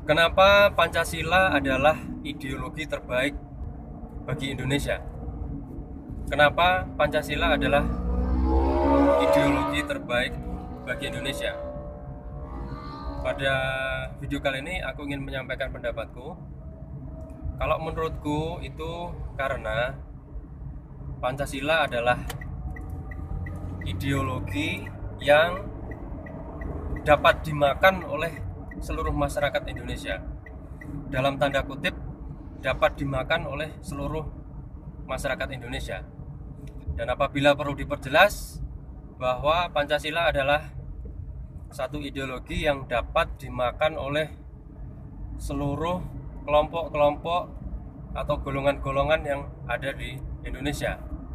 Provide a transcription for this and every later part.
Kenapa Pancasila adalah ideologi terbaik bagi Indonesia? Kenapa Pancasila adalah ideologi terbaik bagi Indonesia? Pada video kali ini aku ingin menyampaikan pendapatku. Kalau menurutku itu karena Pancasila adalah ideologi yang dapat dimakan oleh seluruh masyarakat Indonesia. Dalam tanda kutip, dapat dimakan oleh seluruh masyarakat Indonesia. Dan apabila perlu diperjelas bahwa Pancasila adalah satu ideologi yang dapat dimakan oleh seluruh kelompok-kelompok atau golongan-golongan yang ada di Indonesia.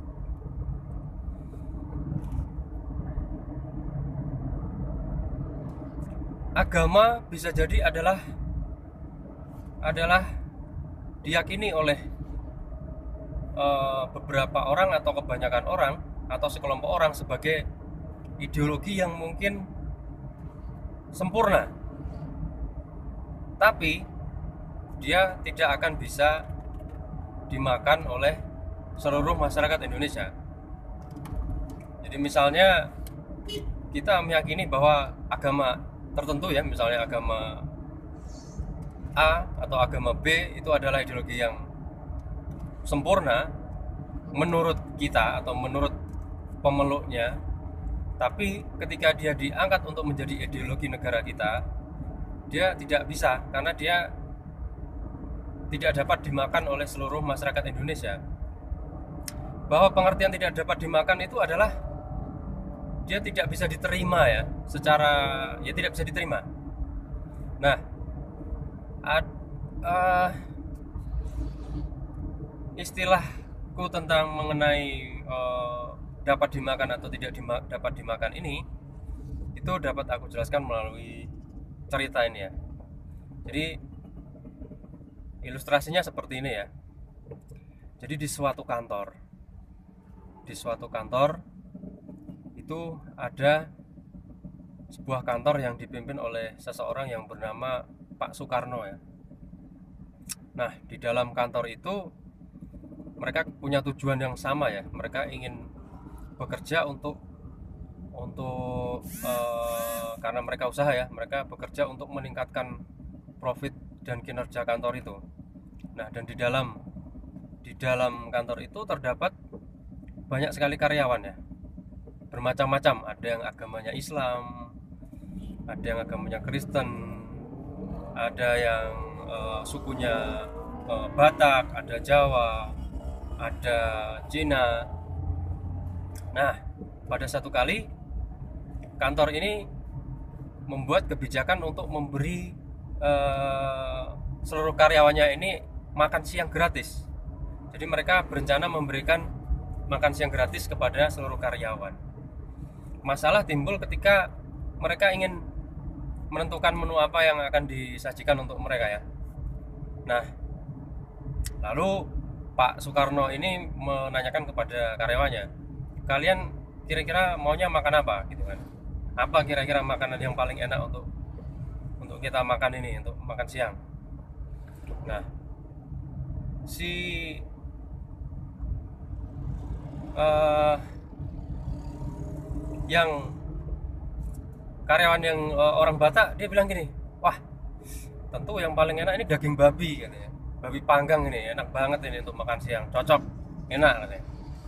Agama bisa jadi adalah diyakini oleh beberapa orang atau kebanyakan orang atau sekelompok orang sebagai ideologi yang mungkin sempurna, tapi dia tidak akan bisa dimakan oleh seluruh masyarakat Indonesia. Jadi misalnya kita meyakini bahwa agama tertentu, ya misalnya agama A atau agama B itu adalah ideologi yang sempurna menurut kita atau menurut pemeluknya, tapi ketika dia diangkat untuk menjadi ideologi negara kita, dia tidak bisa karena dia tidak dapat dimakan oleh seluruh masyarakat Indonesia. Bahwa pengertian tidak dapat dimakan itu adalah dia tidak bisa diterima, ya, tidak bisa diterima. Nah, istilahku tentang mengenai dapat dimakan atau tidak dapat dimakan ini, itu dapat aku jelaskan melalui cerita ini, ya. Jadi ilustrasinya seperti ini, ya. Jadi di suatu kantor itu ada sebuah kantor yang dipimpin oleh seseorang yang bernama Pak Soekarno, ya. Nah, di dalam kantor itu mereka punya tujuan yang sama, ya. Mereka ingin bekerja untuk karena mereka usaha, ya. Mereka bekerja untuk meningkatkan profit dan kinerja kantor itu. Nah, dan di dalam kantor itu terdapat banyak sekali karyawan, ya. Bermacam-macam, ada yang agamanya Islam, ada yang agamanya Kristen, ada yang sukunya Batak, ada Jawa, ada Cina. Nah, pada satu kali kantor ini membuat kebijakan untuk memberi seluruh karyawannya ini makan siang gratis. Jadi mereka berencana memberikan makan siang gratis kepada seluruh karyawan. Masalah timbul ketika mereka ingin menentukan menu apa yang akan disajikan untuk mereka, ya. Nah, lalu Pak Soekarno ini menanyakan kepada karyawannya, kalian kira-kira maunya makan apa, gitu kan? Apa kira-kira makanan yang paling enak untuk kita makan ini, untuk makan siang? Nah, si yang karyawan yang orang Batak, dia bilang gini, wah, tentu yang paling enak ini daging babi, katanya. Babi panggang ini enak banget ini untuk makan siang, cocok, enak, katanya.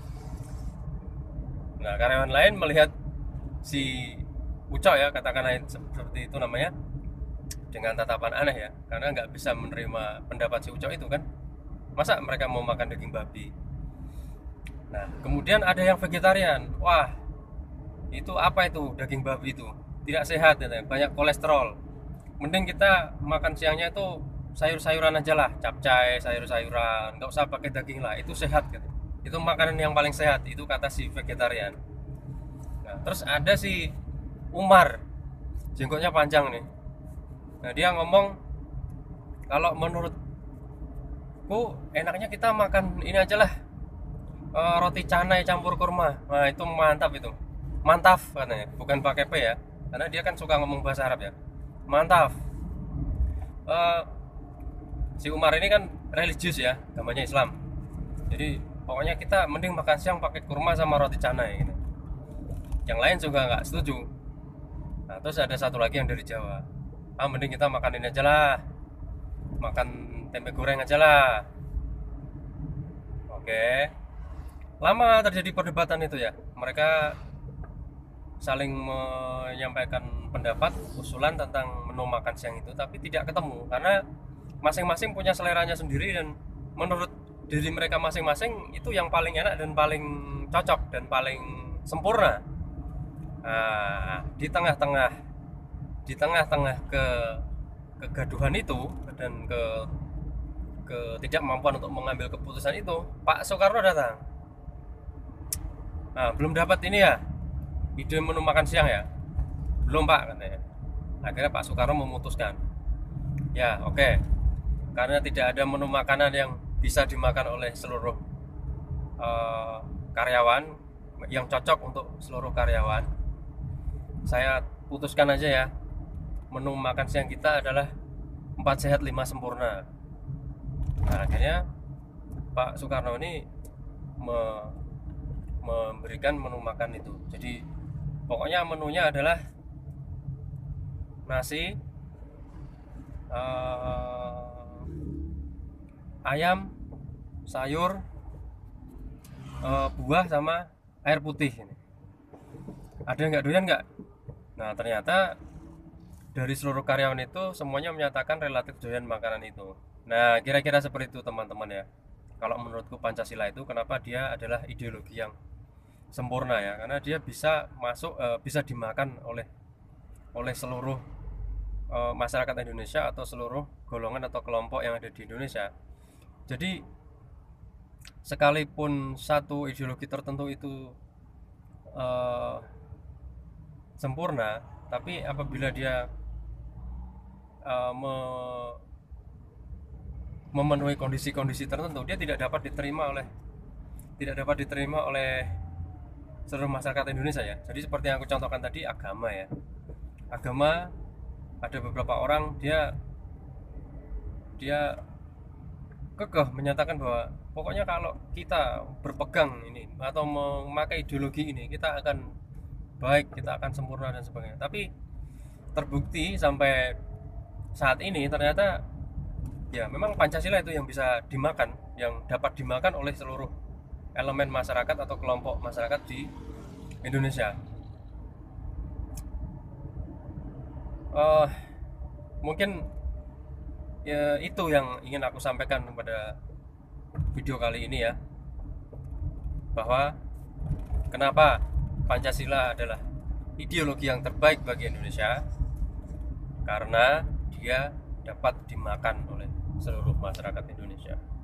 Nah, karyawan lain melihat si Ucok, ya, katakanlah seperti itu namanya, dengan tatapan aneh, ya, karena nggak bisa menerima pendapat si Ucok itu, kan. Masa mereka mau makan daging babi? Nah, kemudian ada yang vegetarian. Wah, itu apa itu daging babi itu? Tidak sehat, ya, banyak kolesterol. Mending kita makan siangnya itu sayur-sayuran aja lah, capcay, sayur-sayuran, nggak usah pakai daging lah, itu sehat, gitu. Itu makanan yang paling sehat, itu kata si vegetarian. Nah, terus ada si Umar, jenggotnya panjang nih. Nah, dia ngomong, kalau menurutku enaknya kita makan ini aja lah, roti canai campur kurma. Nah, itu mantap itu. Mantap katanya, bukan pakai P, ya. Karena dia kan suka ngomong bahasa Arab, ya. Mantap. eh, si Umar ini kan religius ya, agamanya Islam. Jadi pokoknya kita mending makan siang pakai kurma sama roti canai gitu. Yang lain juga nggak setuju. Nah, terus ada satu lagi yang dari Jawa, mending kita makan ini aja lah, makan tempe goreng aja lah. Oke, lama terjadi perdebatan itu ya. Mereka saling menyampaikan pendapat, usulan tentang menu makan siang itu, tapi tidak ketemu karena masing-masing punya seleranya sendiri, dan menurut diri mereka masing-masing itu yang paling enak dan paling cocok dan paling sempurna. Nah, di tengah-tengah kegaduhan itu dan ketidakmampuan untuk mengambil keputusan itu, Pak Soekarno datang. Nah, belum dapat ini ya, ide menu makan siang ya? Belum Pak, katanya. Akhirnya Pak Soekarno memutuskan, ya oke, karena tidak ada menu makanan yang bisa dimakan oleh seluruh karyawan, yang cocok untuk seluruh karyawan, saya putuskan aja ya, menu makan siang kita adalah 4 sehat 5 sempurna. Nah, akhirnya Pak Soekarno ini memberikan menu makan itu. Jadi pokoknya menunya adalah nasi, ayam, sayur, buah sama air putih ini. Ada yang nggak doyan nggak? Nah, ternyata dari seluruh karyawan itu semuanya menyatakan relatif doyan makanan itu. Nah, kira-kira seperti itu teman-teman ya. Kalau menurutku Pancasila itu kenapa dia adalah ideologi yang sempurna ya, karena dia bisa masuk, bisa dimakan oleh seluruh masyarakat Indonesia atau seluruh golongan atau kelompok yang ada di Indonesia. Jadi sekalipun satu ideologi tertentu itu sempurna, tapi apabila dia memenuhi kondisi-kondisi tertentu, dia tidak dapat diterima oleh seluruh masyarakat Indonesia ya. Jadi seperti yang aku contohkan tadi, agama ya. Agama, ada beberapa orang dia kekeh menyatakan bahwa pokoknya kalau kita berpegang ini atau memakai ideologi ini, kita akan baik, kita akan sempurna dan sebagainya. Tapi terbukti sampai saat ini ternyata ya memang Pancasila itu yang bisa dimakan, yang dapat dimakan oleh seluruh elemen masyarakat atau kelompok masyarakat di Indonesia. Mungkin ya itu yang ingin aku sampaikan pada video kali ini ya, bahwa kenapa Pancasila adalah ideologi yang terbaik bagi Indonesia, karena dia dapat dimakan oleh seluruh masyarakat Indonesia.